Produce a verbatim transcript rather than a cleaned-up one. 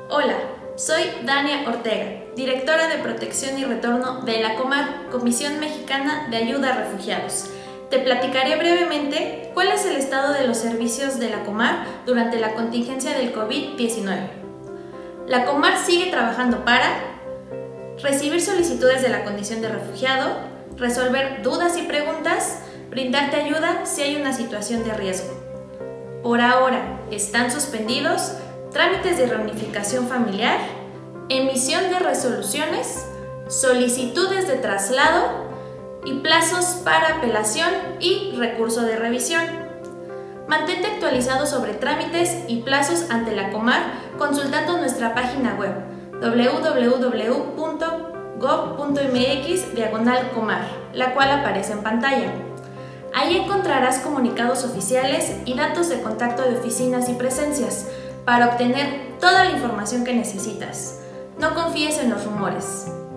Hola, soy Dania Ortega, directora de Protección y Retorno de la COMAR, Comisión Mexicana de Ayuda a Refugiados. Te platicaré brevemente cuál es el estado de los servicios de la COMAR durante la contingencia del COVID diecinueve. La COMAR sigue trabajando para recibir solicitudes de la condición de refugiado, resolver dudas y preguntas, brindarte ayuda si hay una situación de riesgo. Por ahora están suspendidos trámites de reunificación familiar, emisión de resoluciones, solicitudes de traslado y plazos para apelación y recurso de revisión. Mantente actualizado sobre trámites y plazos ante la COMAR consultando nuestra página web w w w punto gob punto m x diagonal comar, la cual aparece en pantalla. Ahí encontrarás comunicados oficiales y datos de contacto de oficinas y presencias para obtener toda la información que necesitas. No confíes en los rumores.